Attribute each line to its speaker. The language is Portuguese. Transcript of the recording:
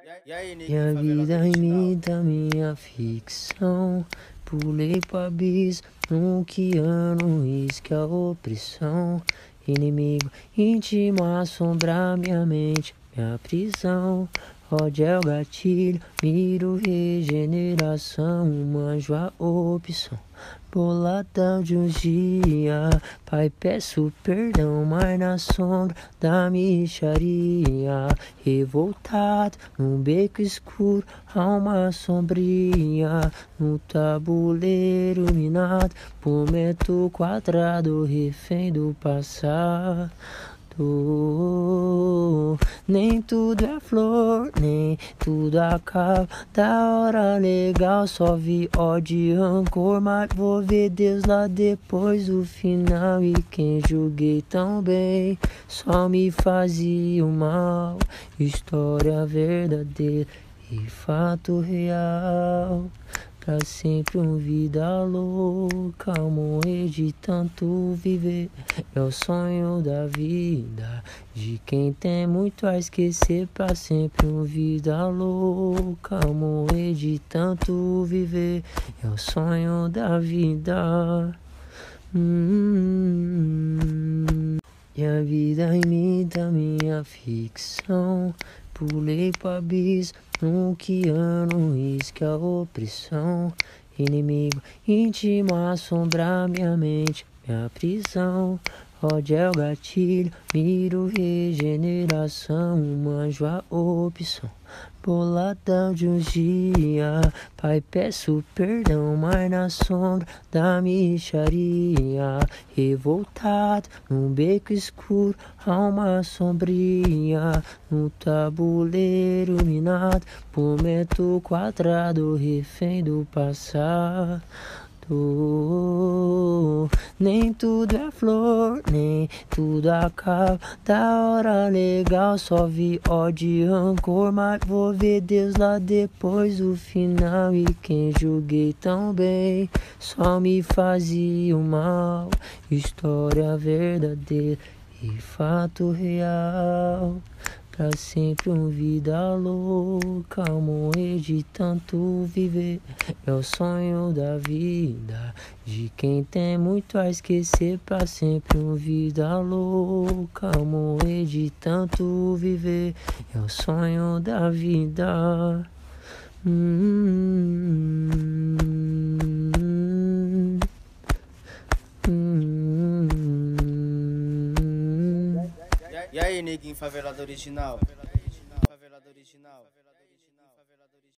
Speaker 1: Minha vida imita minha ficção. Pulei pro abismo, no oceano, risco a opressão. Inimigo íntimo assombra minha mente, minha prisão. Ódio é o gatilho, miro regeneração, manjo a opção. Boladão de uns dias, pai peço perdão, mas na sombra da mixaria. Revoltado, num beco escuro, alma sombria. No tabuleiro minado, por metro quadrado, refém do passado. Nem tudo é flor, nem tudo acaba da hora legal. Só vi ódio e rancor, mas vou ver Deus lá depois do final. E quem julguei tão bem só me fazia o mal. História verdadeira e fato real. Pra sempre vida louca, morrer de tanto viver. É o sonho da vida, de quem tem muito a esquecer. Pra sempre vida louca, morrer de tanto viver. É o sonho da vida. Minha vida imita minha ficção. Pulei pro abismo, no oceano, risco a opressão. Inimigo íntimo assombra minha mente, minha prisão. Ódio é o gatilho, miro regeneração, manjo a opção. Boladão de uns dias, pai peço perdão, mas na sombra da mixaria. Revoltado, num beco escuro, alma sombria. No tabuleiro minado, por metro quadrado, refém do passado. Nem tudo é flor, nem tudo acaba da hora legal. Só vi ódio e rancor, mas vou ver Deus lá depois do final. E quem julguei tão bem só me fazia o mal. História verdadeira e fato real. Pra sempre vida louca, morrer de tanto viver. É o sonho da vida, de quem tem muito a esquecer. Pra sempre vida louca, morrer de tanto viver. É o sonho da vida.
Speaker 2: E aí, neguinho favelado original?